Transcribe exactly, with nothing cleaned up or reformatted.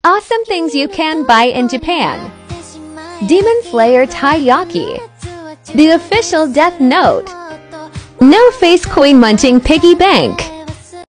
Awesome things you can buy in Japan. Demon Slayer Taiyaki. The official Death Note. No face coin munching piggy bank.